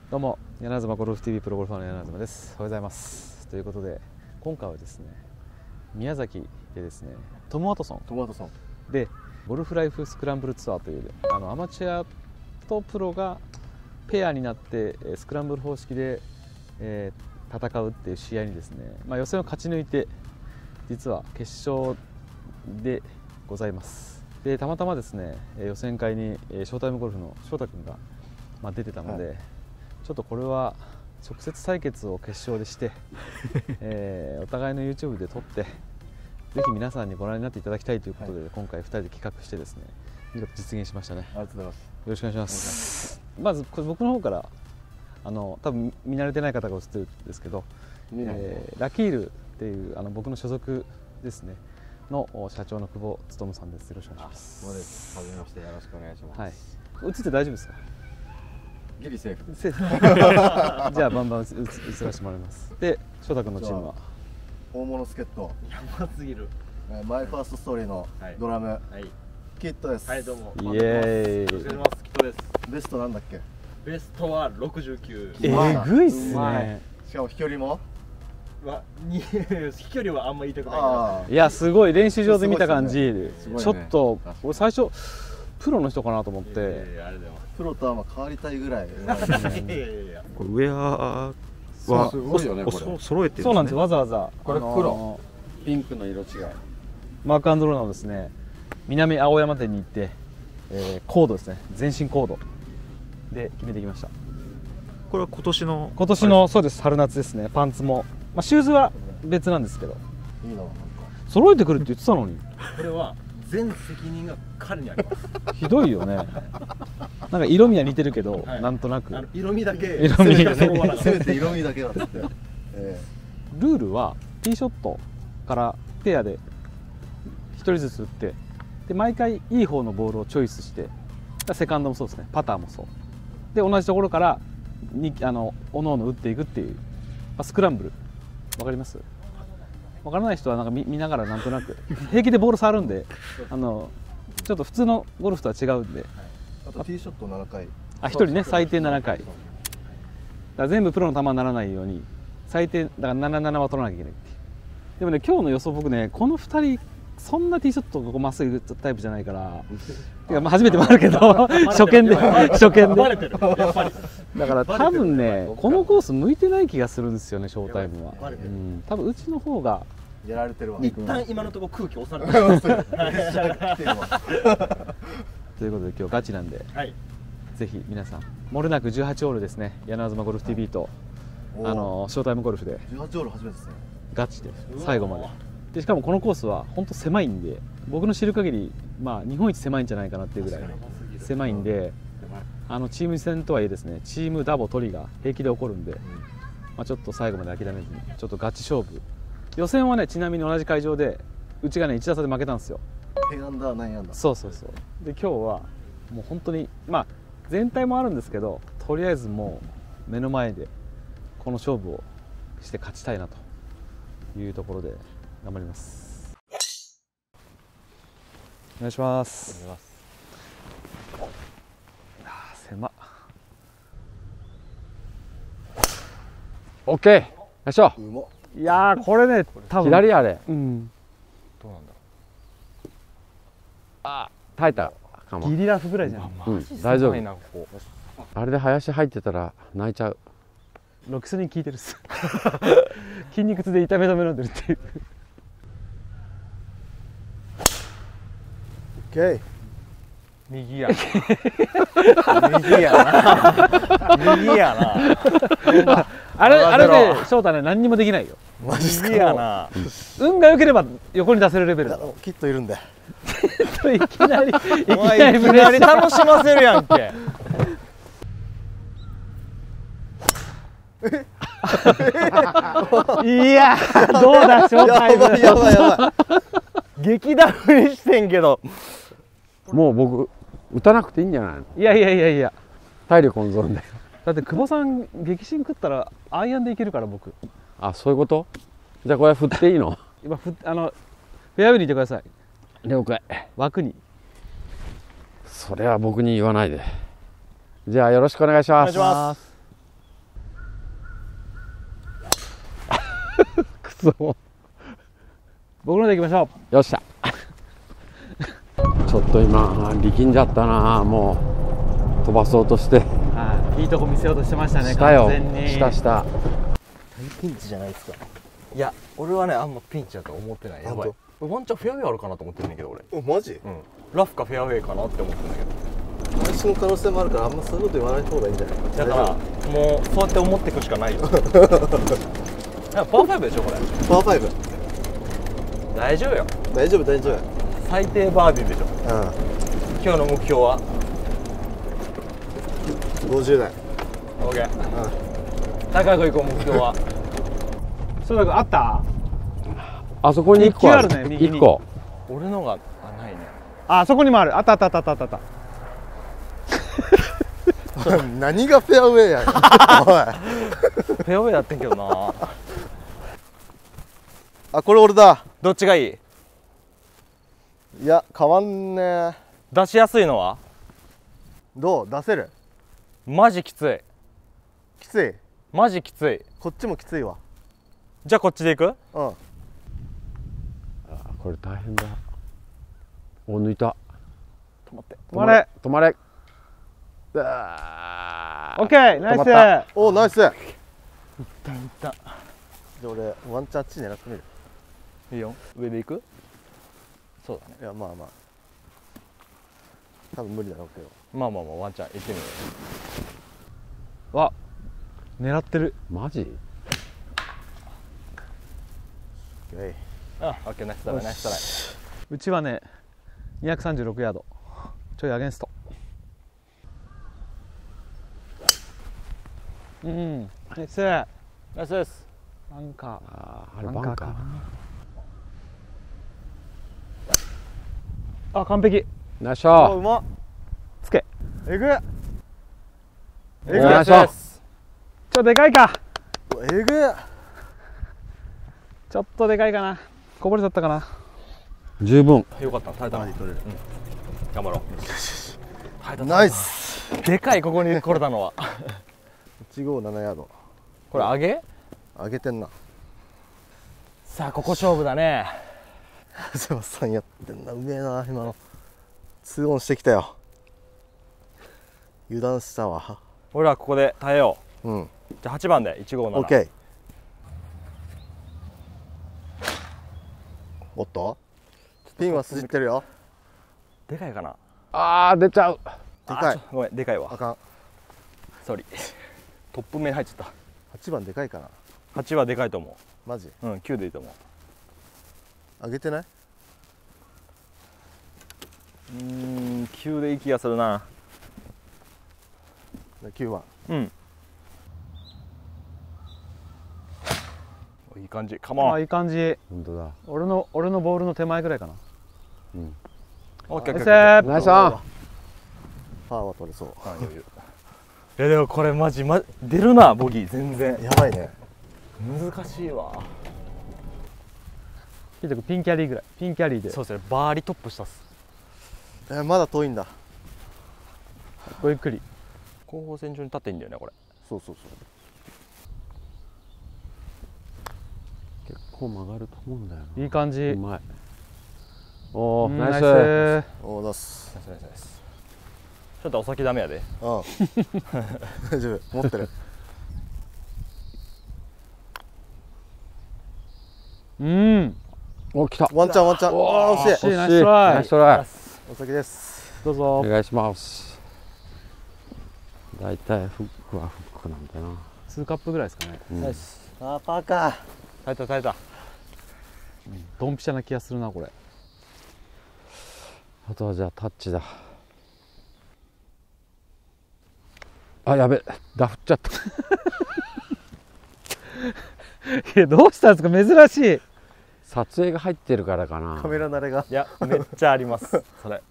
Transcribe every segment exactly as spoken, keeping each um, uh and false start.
どうも、柳妻ゴルフ ティーブイ プロゴルファーの柳妻です。おはようございます。ということで、今回はですね、宮崎でですね、トム・ワトソントム・ワトソンでゴルフライフスクランブルツアーというあのアマチュアとプロがペアになってスクランブル方式で、えー、戦うっていう試合にですね、まあ、予選を勝ち抜いて実は決勝でございます。でたまたまですね予選会にショータイムゴルフの翔太君が、まあ、出てたので、はい、ちょっとこれは直接対決を決勝でして、えー、お互いの ユーチューブ で撮ってぜひ皆さんにご覧になっていただきたいということで、はい、今回ふたりで企画してですね見事実現しましたね。 ありがとうございます。よろしくお願いします。まずこれ僕の方からあの多分見慣れてない方が映ってるんですけど、えー、ラキールっていうあの僕の所属ですねの社長の久保勉さんです。よろしくお願いします。 そうです。はじめまして、よろしくお願いします。はい。 映って大丈夫ですか？ ギリセーフ。 セーフ。じゃあバンバン映らせてもらいます。で、翔太君のチームは大物助っ人。 やばすぎる。 マイファーストストーリーのドラム、はい、キットです。 はい、どうも。 イエーイ。 よろしくお願いします。キットです。 ベストなんだっけ？ ベストはろくじゅうきゅう。 えぐいっすね。 しかも飛距離も。 はに飛距離はあんま言いたくない。 いやすごい練習場で見た感じ、ね、ちょっと俺最初プロの人かなと思って、 プロとはまあ変わりたいぐらい。 これウェアはすごいよね、これ揃えてるんですね。 そうなんです。わざわざこれ黒、 ピンクの色違いマークアンドローナのですね南青山店に行って、えー、コードですね全身コードで決めてきました。 これは今年の今年のそうです春夏ですね。パンツも、まあ、シューズは別なんですけどいいのなんか揃えてくるって言ってたのにこれは全責任が彼にあります。 ひどいよね。なんか色味は似てるけど、はい、なんとなく色味だけ色味だけせめて色味だけはって、えー、ルールはティーショットからペアでひとりずつ打ってで毎回いい方のボールをチョイスしてセカンドもそうですねパターもそうで同じところからにあのおのおの打っていくっていう、まあ、スクランブルわかります？わからない人はなんか 見, 見ながらなんとなく平気でボール触るんであのちょっと普通のゴルフとは違うんで、 あとティーショットななかいあひとりね最低ななかいだから全部プロの球にならないように最低だからななななは取らなきゃいけないっていう。でもね今日の予想僕ねこのふたりそんなティーショットここまっすぐ打つタイプじゃないからてかまあ初めてもあるけど初見で初見でだから多分ねこのコース向いてない気がするんですよねショータイムは。うん多分うちの方がやられてるわ。 一旦今のところ空気押されてるということで今日ガチなんで、はい、ぜひ皆さん漏れなくじゅうはちホールですね柳妻ゴルフ ティーブイ とあのショータイムゴルフでじゅうはちホール初めてですねガチで最後まで。でしかもこのコースは本当狭いんで僕の知る限りまあ日本一狭いんじゃないかなっていうぐらい狭いんであのチーム戦とはいえですねチームダボ取りが平気で起こるんで、まあ、ちょっと最後まで諦めずにちょっとガチ勝負。予選はねちなみに同じ会場でうちがねいち打差で負けたんですよ。 じゅうアンダーナインアンダー。 そうそうそう。で今日はもう本当にまあ全体もあるんですけどとりあえずもう目の前でこの勝負をして勝ちたいなというところで頑張ります。お願いします。お願いします。あー狭っ。オッケー。よいしょ。 うまっ。 いやーこれね多分左あれ。 うん。 どうなんだろう。あ、耐えたかも。 ギリラフぐらいじゃん。 うん、大丈夫。あれで林入ってたら泣いちゃう。 ロキソニン効いてるっす。筋肉痛で痛め止め飲んでるっていう。 オッケー。 右や。右やな。右やな。 あれあれで翔太ね何にもできないよ。 マジっすか。 右やな。 運が良ければ横に出せるレベルだ。 キットいるんで。 いきなりいきなりいきなり楽しませるやんけ。 いやどうだショータイム。 やばいやばい。 激ダフにしてんけど。 もう僕打たなくていいんじゃないの？ いやいやいやいや体力温存で。 だって久保さん激震食ったらアイアンでいけるから僕。 あ、そういうこと？じゃあこれ振っていいの？ 今ふあのフェアウェイにいてください。 了解。 枠に。 それは僕に言わないで。じゃあよろしくお願いします。 お願いします。 そう僕ので行きましょよっしゃちょっと今力んじゃったな。もう飛ばそうとしてう。はい、いいとこ見せようとしてましたね。 したよ。 完全にしたした大ピンチじゃないですか。 いや俺はねあんまピンチだと思ってない。やばい。ワンチャンフェアウェイあるかなと思ってるんだけど俺。 おマジ？ うん。ラフかフェアウェイかなって思ってるんだけど。 私の可能性もあるからあんまそういうこと言わない方がいいんじゃないか。 だからもうそうやって思っていくしかないよ。パーファイブでしょこれ。 パーファイブ大丈夫よ。 大丈夫大丈夫。 最低バーディーでしょ。 う今日の目標はんごじゅうだい。 オーケー。高く行こう目標は。 そうだけどあった？ あそこにいっこあるいっきゅうあるね右にいっこ俺のがあないね。 あ、そこにもある。あったあったあったあったあった。 何がフェアウェイやねん。おい。 フェアウェイやってんけどな。 あ、これ俺だ。 どっちがいい？ いや変わんねえ。 出しやすいのは？ どう出せる？ マジきつい。 きつい。 マジきつい。 こっちもきついわ。 じゃあこっちで行く？ うん。 あこれ大変だ。お抜いた。 止まって止まれ。 止まれ。 オッケー、ナイ止まっス。 おナイス。じゃ一旦一旦あ俺ワンチャンあっち狙ってみる。 いいよ。上で行く？そうだね。 いやまあまあ多分無理だろうけど。 まあまあまあワンちゃん行ってみよわ、狙ってる。 マジ？ イェイ。 う。あ、オッケーナイストライナイストライ。 うちはね、にひゃくさんじゅうろくヤード。ちょいアゲンスト。うん、ナイス。 ナイスです。 バンカー。 あーあれバンカーかな。あ、完璧。 ナイスショうまっ。 つけ。 えぐっ。えぐっ。 ナイスショナイス。 ちょっとでかいか。 えぐっ。 ちょっとでかいかな。こぼれちゃったかな。 十分。 よかった。耐えたな。 取れる。 頑張ろう。 ナイス。 でかいここに来れたのは。 いちごななヤード。 これ上げ？ 上げてんな。 さあここ勝負だね。 セバさんやってんな。うめえな今の。ツーオンしてきたよ。油断したわ。 俺はここで耐えようん。 う。じゃあはちばんでいちごなな。 オッケー。おっとピンは筋ってるよ。 でかいかな。 あー出ちゃう。 でかいあちょごめんでかいわあ。かん。 ソーリー。トップ目に入っちゃった。 はちばんでかいかな。 はちはでかいと思マジう。うん、きゅうでいいと思う。 上げてない？ うーん、きゅうでいい気がするな。 きゅうばん。 うんいい感じ。カモン。 あ、いい感じ。 本当だ。 俺の俺のボールの手前ぐらいかな。 うん。 オッケーオッケーオッケー。 ナイス。 ナイスオン。 パーは取れそう。 あ余裕。いやでもこれマジま出るなボギー全然。 やばいね。 難しいわ。 ひとくピンキャリーぐらい。ピンキャリーで。 そうですね。バーリトップしたっす。 えまだ遠いんだ。 ごゆっくり。 後方線上に立っていいんだよねこれ。 そうそうそう。 結構曲がると思うんだよな。 いい感じ。 うまい。おお、 うんナイス。 ナイス。 おー出す。 ナイスナイスナイス。ちょっとお先ダメやで。 うん。大丈夫。持ってる。 うん。 お来た。 ワンチャンワンチャン。ああ惜しい。 惜しい。ナイストライナイストライ。 お先です。 どうぞ。 お願いします。だいたいフックはフックなんだな。 ツーカップぐらいですかね。 うんナイス。 あーパーか。 耐えた耐えた。 ドンピシャな気がするなこれ。 あとはじゃあタッチだ。あ、やべ、ダフっちゃった。 いや、どうしたんですか、珍しい。 撮影が入ってるからかな。 カメラ慣れが。 いやめっちゃありますそれ。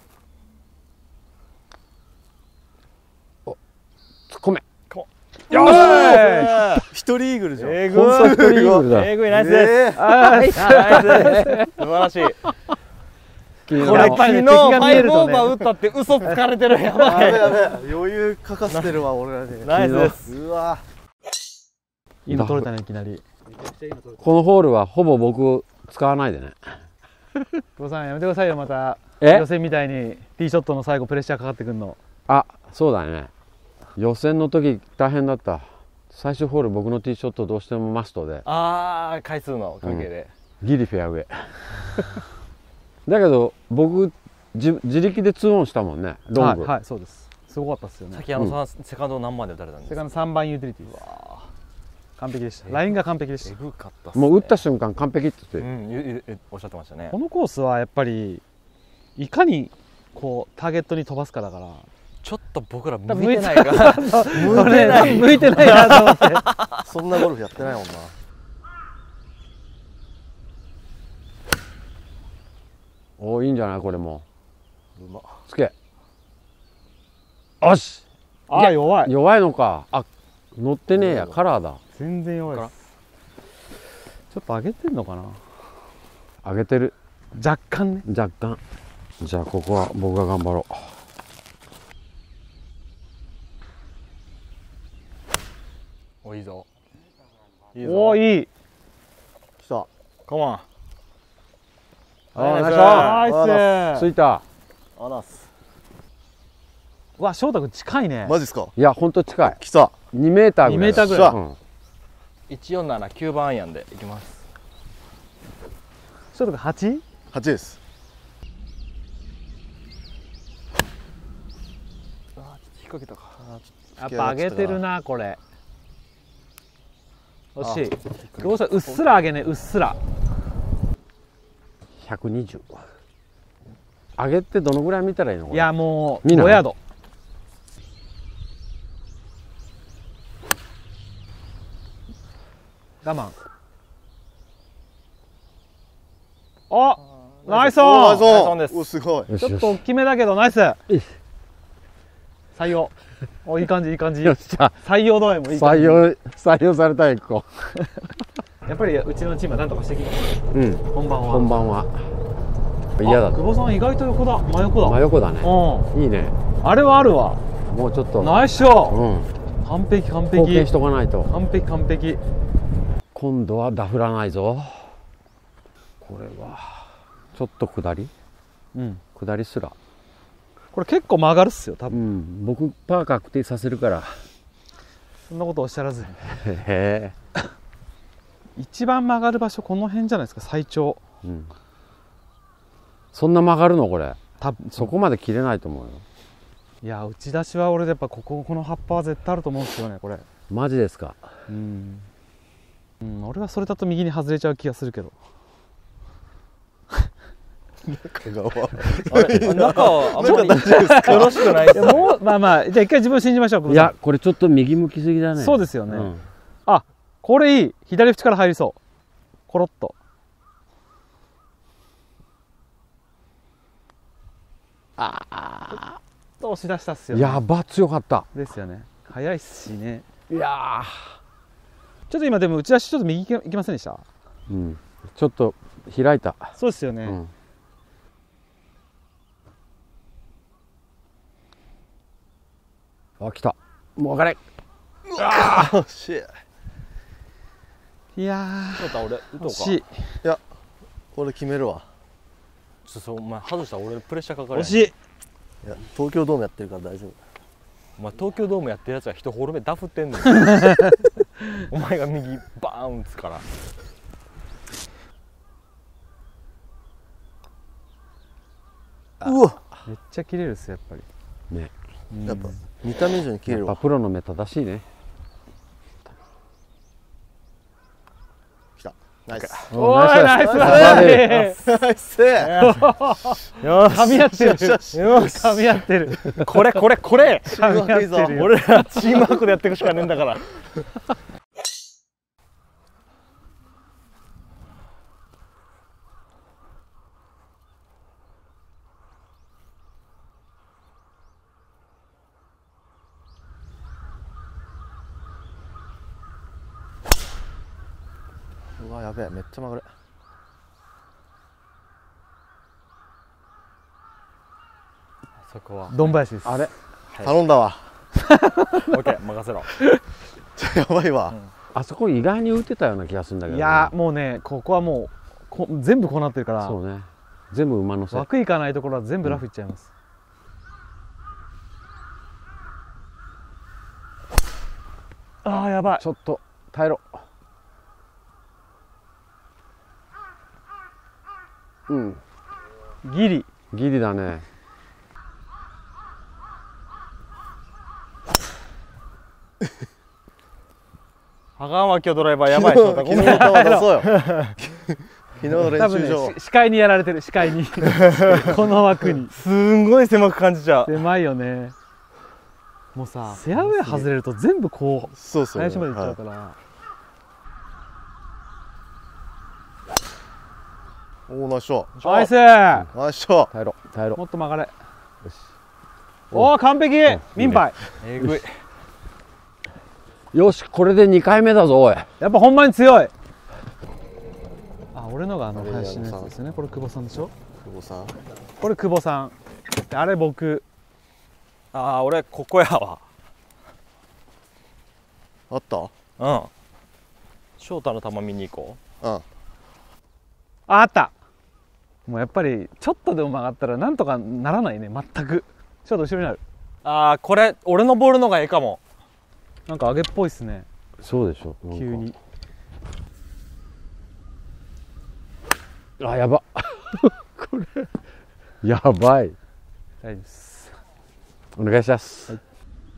突っ込め。 よーし。 一人イーグルじゃん。 えぐ本当に一人イーグルだ。 えぐいナイスです。 えーあーナイスです。素晴らしい。 これこれ昨日やっぱりね、 フ敵が見ァイブオーえるとね。 バー打ったって嘘つかれてるややばい。 べやべ余裕かかしてるわ俺らに。 ナイスです。 うわ。 いいの取れたね、いきなり。 このホールはほぼ僕使わないでね。 久保さんやめてくださいよ、またえ予選みたいにティーショットの最後プレッシャーかかってくるの。 あ、そうだね。予選の時大変だった。最終ホール僕のティーショットどうしてもマストでああ、回数の関係で、 ギリフェアウェイだけど僕自自力でツーオンしたもんね、ロング。 はい、はい、そうです。すごかったですよね。 さっきあの、セカンド何番で打たれたんですか。 セカンドさんばんユーティリティです。完璧でした。ラインが完璧でしえた。 ぐかったっすね。 もう打った瞬間完璧って言って、 うん、ゆゆゆおっしゃってましたね。 このコースはやっぱりいかにこうターゲットに飛ばすかだから、 ちょっと僕ら向いてないから向いてない向いてないなと思ってそんなゴルフやってないもんな。 おお、いいんじゃない、これもうま。 つけ。よし。 ああ、弱い。 弱いのか。あ、乗ってねえや、カラーだ。 全然弱いです。ちょっと上げてんのかな。 上げてる。 若干ね。 若干。じゃあここは僕が頑張ろう。 お、いいぞ。 いいぞ。おお、いい。 来た。 カモン。 ああ、ナイスナイス。 ついた。 あらす。 うわ、翔太君近いね。 マジっすか。 いや、ほんと近い。 来た。 にメーターぐらい。 にメーターぐらい。 うん、 いちよんななきゅうばんアイアンでいきます。 翔太君はち？ はちです。 あー、ちょっと引っ掛けたか。 やっぱ上げてるな、これ。惜しい。久保さん、うっすら上げね、うっすら。 ひゃくにじゅう。上げてどのぐらい見たらいいのこれ。 いや、もう見ないごヤード。我慢。あ、ナイスオン。 ナイスオンです。 お、すごい。 よしよしちょっと大きめだけどナイス。 よし採用。お、いい感じいい感じ。 よっしゃ。 採用度合いもいい感じ。 採用採用されたいっ子。 やっぱりうちのチームはなんとかしてきます。 うん。 本番は。 本番は嫌だあ、久保さん意外と横だ。真横だ。 真横だね。 うん。 いいね。 あれはあるわ。 もうちょっと。 ナイスショうット。 ん。 完璧完貢献璧し。とかないと。 完璧完璧。 今度はダフらないぞ。これはちょっと下り。 うん。 下りすら。 これ結構曲がるっすよ多う分。 ん。僕パー確定させるから。 そんなことおっしゃらずに。 へえ。 一番曲がる場所この辺じゃないですか、最長。 うん。そんな曲がるのこれ。 多分そこまで切れないと思うよ。 いや、打ち出しは俺やっぱこここの葉っぱは絶対あると思うんですよね、これ。 マジですか。 うん。うん、俺はそれだと右に外れちゃう気がするけど。 中川。 あれ、中はあんまりよろしくないですね。 もうまあまあ、じゃあ一回自分を信じましょう。 いや、これちょっと右向きすぎだね。 そうですよね。 うんあ、これいい。左縁から入りそう。コロッと。ああ。押し出したっすよね。 やば、強かった。 ですよね。早いっすしね。 いやちょっと今でも打ち出しちょっと右行きませんでした？ ー、うん、ちょっと開いた。 そうですよね。 うん、あ、来た。もう分かれ。 ああ、しい。 いやそうだ、俺打とうか。 惜しい。 俺決めるわ。 ちょっとそう、お前外したら俺プレッシャーかかるやん。 惜しい。 いや、東京ドームやってるから大丈夫。 お前東京ドームやってるやつが人ホール目ダフってんねん。お前が右バーン打つから。 うわ、 めっちゃ切れるっすやっぱり。 ね。 うんやっぱ見た目以上に切れやっぱるわ。 プロの目正しいね。 来た。ナイス。 おいナイスナナイイス。 ナイス。 よ噛み合ってる。 よしよしよし噛み合ってる。 これこれこれ。 噛み合ってるよ。 俺らチームワークでやっていくしかねえんだから。 うわ、やべえ、めっちゃ曲がる。 そこは。 どん林です。 あれ。 頼んだわ。 オッケー任せろ。 やばいわ。 あそこ意外に打てたような気がするんだけど、ね、 いやもうねここはもうこ全部こうなってるから、 そうね、全部馬のせい。 枠いかないところは全部ラフいっちゃいます、うん、あーやばい、 ちょっと耐えろ。うん、 ギリギリだね。 あかんわ今日ドライバーやばい人だ。 昨日の球出そうよ。昨日の練多分習場、 ね、視界にやられてる、視界にこの枠にすんごい狭く感じちゃう。 狭いよね。もうさフェアウェイ外れると全部こうそうそう、 林まで行っちゃうから、 はい、おおナイスショット、 ナイス、 ナイスショット。 耐えろ耐えろ。 もっと曲がれ。 よし、 おお完璧、民杯。 えぐい。 よし、これでにかいめだぞおい。 やっぱほんまに強い。あ、俺のがあの林のやつですよね。これ久保さんでしょ。 久保さん、 これ久保さんで、あれ僕。 ああ俺ここやわ。 あった？ うん。翔太の球見に行こうん。 あ、あった。もうやっぱりちょっとでも曲がったらなんとかならないね、全く。ちょっと後ろになる。 う。ああこれ俺のボールのがええかも。 なんか上げっぽいっすね、 そうでしょ、なんか急に。 あ、やばこれやばい。 大丈夫です。 お願いします、はい、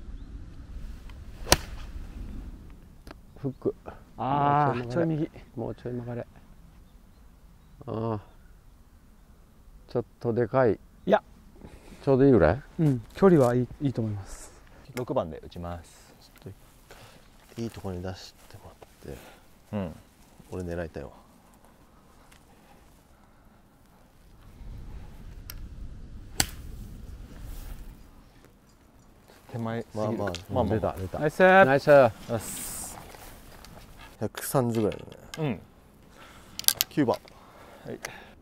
フック。 ああちょい右。 もうちょい曲がれ。ああちょっとでかい。 いやちょうどいいぐらい。 うん、距離はいい、いいと思います。 ろくばんで打ちます。 いいところに出してもらって、 うん、 俺狙いたいわ。 手前まあまあまあ出た出た。 ナイスナイス。 ひゃくさんじゅうぐらいだね。 うん。 きゅうばん。 はい。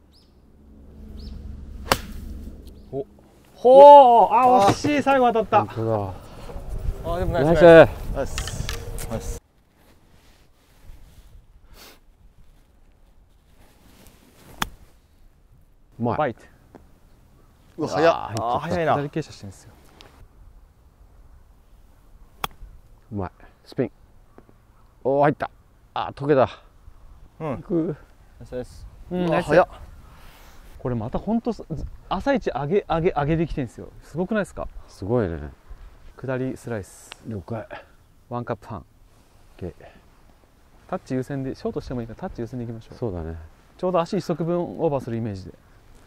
おほー、あ惜しい、最後当たった。 本当だ。 あでもナイスナイス。 ナイナイス。 スナイス。 うまい。 バイト。 うわ早っ。 あー早いな。 左傾斜してるんですよ。 うまい。スピン。おお入った。あ溶けた。 うん。 くナイスナイス。 うん、 うナイス。 わ早っ。 これまた本当朝一上げ上げ上げできてるんですよ。すごくないですか。 すごいね。 下りスライス。 了解。 ワンカップ半。 OK。 タッチ優先でショートしてもいいからタッチ優先でいきましょう。 そうだね。 ちょうど足一足分オーバーするイメージで。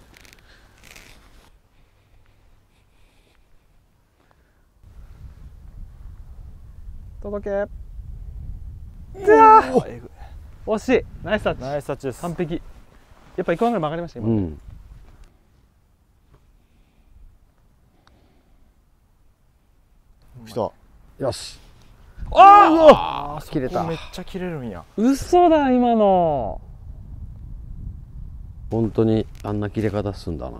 届け。うわーえぐい。 惜しい。ナイスタッチ。 ナイスタッチです。 完璧。やっぱいくわぐらい曲がりました今。 うん。 来た。 よし。 ああ切れたそこめっちゃ切れるんや。 あ。嘘だ今の。 本当にあんな切れ方すんだな。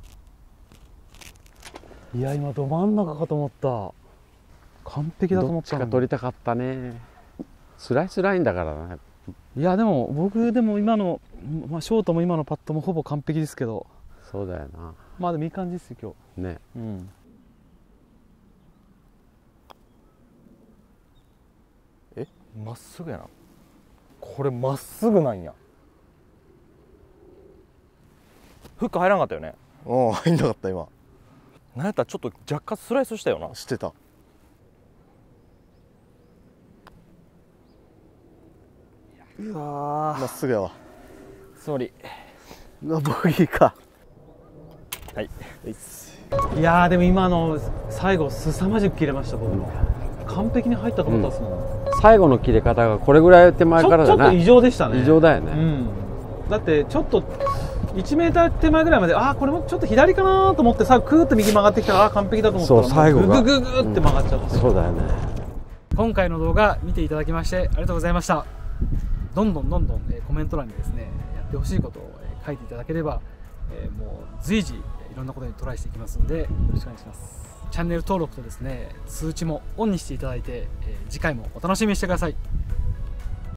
いや今ど真ん中かと思った。完璧だとど思ったのに。 っちか取りたかったね。スライスラインだからね。 いやでも僕でも今の、まあ、ショートも今のパットもほぼ完璧ですけど、 そうだよな。 まあでもいい感じですよ今ね。 日。うん。 まっすぐやな。これまっすぐなんや。フック入らんかったよね。 おお入んなかった今。 なんやったらちょっと若干スライスしたよな。 してた。 うわまっすぐやわ。 総理。 うわボギーか。 はい。 いやーでも今の最後凄まじく切れました僕も。完璧に入ったと思ったんですもん。 最後の切れ方がこれぐらい手前からだな。 ちょちょっと異常でしたね。 異常だよね。 うん。だってちょっといちメーター手前ぐらいまで、ああこれもちょっと左かなと思ってさ、クーッと右曲がってきたら、ああ完璧だと思ったら、 そう最後がググググって曲がっちゃって、 そうだよね。 今回の動画見ていただきましてありがとうございました。どんどんどんどん、えーコメント欄にですねやってほしいことを、えー書いていただければ、えーもう随時いろんなことにトライしていきますのでよろしくお願いします。チャンネル登録とですね通知もオンにしていただいて、えー次回もお楽しみにしてください。